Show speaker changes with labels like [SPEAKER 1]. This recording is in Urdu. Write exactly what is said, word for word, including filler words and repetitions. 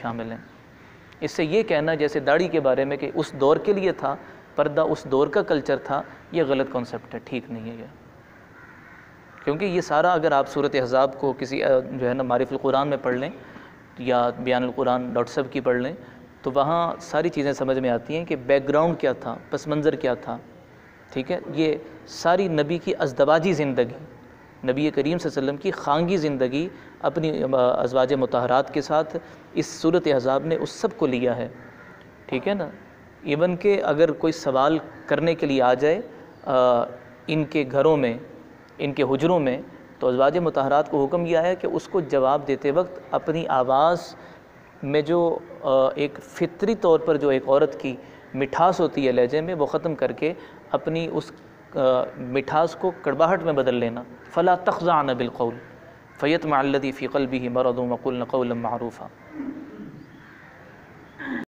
[SPEAKER 1] شامل ہیں۔ اس سے یہ کہنا جیسے داڑھی کے بارے میں کہ اس دور کے لیے تھا، پردہ اس دور کا کلچر تھا، یہ غلط کانسیپٹ ہے، ٹھیک نہیں ہے یہ۔ کیونکہ یہ سارا اگر آپ صورت احزاب کو کسی جو ہے نا معرف القرآن میں پڑھ لیں یا بیان القرآن ڈاکٹر صاحب کی پڑھ لیں تو وہاں ساری چیزیں سمجھ میں آتی ہیں کہ بیک گراؤنڈ کیا تھا، پس منظر کیا تھا، ٹھیک ہے۔ یہ ساری نبی کی ازدواجی زندگی، نبی کریم صلی اللہ علیہ وسلم کی خانگی زندگی اپنی ازواج مطہرات کے ساتھ اس صورت احزاب نے اس سب کو لیا ہے، ٹھیک ہے نا۔ ایون کہ اگر کوئی سوال کرنے کے لیے آ جائے ان کے گھروں میں، ان کے حجروں میں، تو ازواج مطہرات کو حکم یہ آیا کہ اس کو جواب دیتے وقت اپنی آواز میں جو ایک فطری طور پر جو ایک عورت کی مٹھاس ہوتی ہے لہجے میں، وہ ختم کر کے اپنی اس مٹھاس کو کڑواہٹ میں بدل لینا۔ فلا تخضعن بالقول فیطمع الذی فی قلبہ مرض وقلن قولا معروفا۔